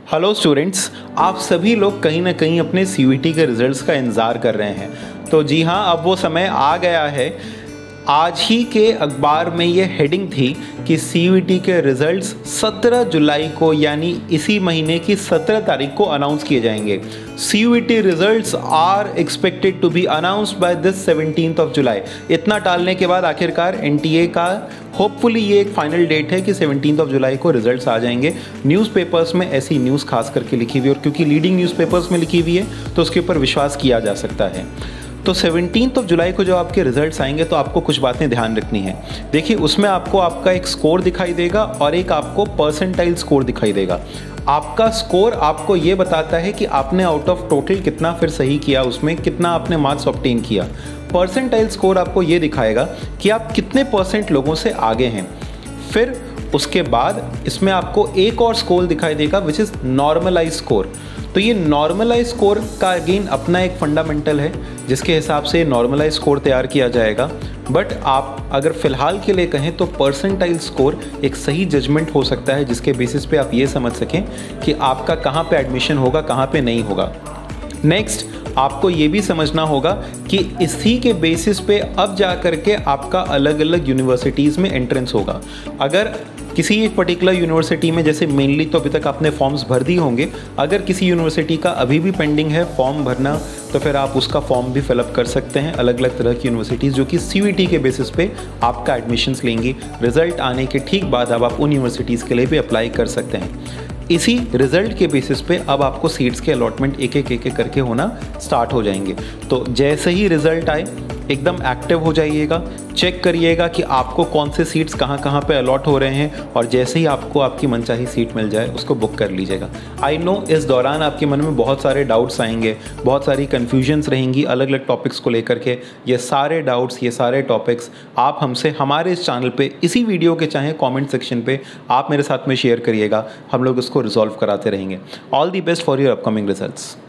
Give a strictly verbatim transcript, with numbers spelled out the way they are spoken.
Hello students, आप सभी लोग कहीं ना कहीं अपने सीयूईटी के रिजल्ट्स का इंतज़ार कर रहे हैं। तो जी हाँ, अब वो समय आ गया है। आज ही के अखबार में ये हेडिंग थी कि सीयूईटी के रिजल्ट्स सत्रह जुलाई को यानी इसी महीने की सत्रह तारीख को अनाउंस किए जाएंगे। CUET results are expected to be announced by this seventeenth of July. इतना टालने के बाद आखिरकार एनटीए का होपफुली ये एक फाइनल डेट है कि सेवनटीन्थ ऑफ जुलाई को रिजल्ट्स आ जाएंगे। न्यूज़पेपर्स में ऐसी न्यूज़ खास करके लिखी हुई है और क्योंकि लीडिंग न्यूज़पेपर्स में लिखी हुई है तो उसके ऊपर विश्वास किया जा सकता है। तो सेवनटीन्थ ऑफ जुलाई को जो आपके रिजल्ट्स आएंगे तो आपको कुछ बातें ध्यान रखनी है। देखिए, उसमें आपको आपका एक स्कोर दिखाई देगा और एक आपको परसेंटाइल स्कोर दिखाई देगा। आपका स्कोर आपको ये बताता है कि आपने आउट ऑफ टोटल कितना फिर सही किया, उसमें कितना आपने मार्क्स ऑब्टेन किया। परसेंटाइल स्कोर आपको ये दिखाएगा कि आप कितने परसेंट लोगों से आगे हैं। फिर उसके बाद इसमें आपको एक और स्कोर दिखाई देगा विच इज़ नॉर्मलाइज स्कोर। तो ये नॉर्मलाइज स्कोर का अगेन अपना एक फंडामेंटल है जिसके हिसाब से नॉर्मलाइज स्कोर तैयार किया जाएगा। बट आप अगर फ़िलहाल के लिए कहें तो परसेंटाइल स्कोर एक सही जजमेंट हो सकता है जिसके बेसिस पे आप ये समझ सकें कि आपका कहाँ पे एडमिशन होगा, कहाँ पे नहीं होगा। नेक्स्ट, आपको ये भी समझना होगा कि इसी के बेसिस पे अब जा कर के आपका अलग अलग यूनिवर्सिटीज़ में एंट्रेंस होगा। अगर किसी एक पर्टिकुलर यूनिवर्सिटी में, जैसे मेनली तो अभी तक आपने फॉर्म्स भर दिए होंगे, अगर किसी यूनिवर्सिटी का अभी भी पेंडिंग है फॉर्म भरना तो फिर आप उसका फॉर्म भी फिलअप कर सकते हैं। अलग अलग तरह की यूनिवर्सिटीज़ जो कि सीयूईटी के बेसिस पे आपका एडमिशन्स लेंगी। रिजल्ट आने के ठीक बाद अब आप उन यूनिवर्सिटीज़ के लिए भी अप्लाई कर सकते हैं। इसी रिजल्ट के बेसिस पे अब आपको सीट्स के अलॉटमेंट एक एक एक एक करके होना स्टार्ट हो जाएंगे। तो जैसे ही रिजल्ट आए एकदम एक्टिव हो जाइएगा, चेक करिएगा कि आपको कौन से सीट्स कहाँ कहाँ पे अलॉट हो रहे हैं और जैसे ही आपको आपकी मनचाही सीट मिल जाए उसको बुक कर लीजिएगा। आई नो इस दौरान आपके मन में बहुत सारे डाउट्स आएंगे, बहुत सारी कन्फ्यूजन्स रहेंगी अलग अलग टॉपिक्स को लेकर के। ये सारे डाउट्स, ये सारे टॉपिक्स आप हमसे हमारे इस चैनल पे इसी वीडियो के चाहे कमेंट सेक्शन पे आप मेरे साथ में शेयर करिएगा, हम लोग उसको रिजॉल्व कराते रहेंगे। All the best for your upcoming results.